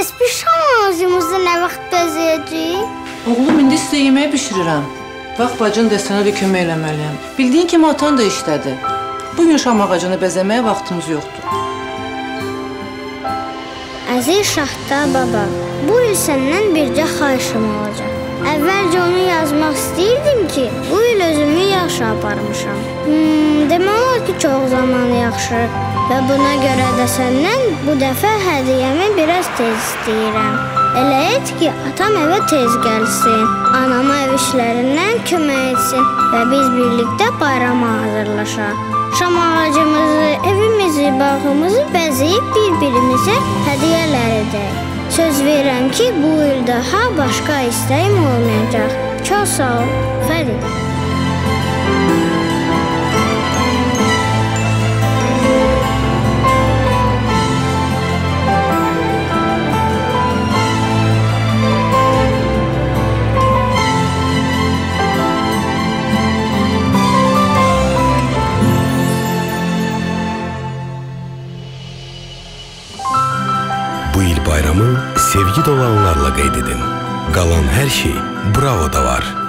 Bəs bir şam ağacımızı nə vaxt bəzəyəcəyik? Oğlum, indi sizə yemək bişirirəm. Bax, bacın da sənə bir kömək eləməliyəm. Bildiyin kimi atan da işlədi. Bugün şam ağacını bəzəməyə vaxtımız yoxdur. Əziz Şahdar baba, bu il səndən bircə xahişim olacaq. Əvvəlcə onu yazmaq istəyirdim ki, bu il özümü yaxşı aparmışam. Demək olar ki, çox zaman yaxşı və buna görə də səndən bu dəfə hədiyyəmi biraz tez istəyirəm. Elə et ki, atam evə tez gəlsin, anama ev işlərindən kömək etsin və biz birlikdə bayrama hazırlaşaq. Şam ağacımızı, evimizi, bağımızı bəzəyib bir-birimizə hədiyyələr edək. Söz verirəm ki, bu il daha başqa istəyim olmayacaq. Çox sağ ol, Fərid. Bu il bayramı sevgi dolanlarla qeyd edin. Qalan hər şey Bravo'da var.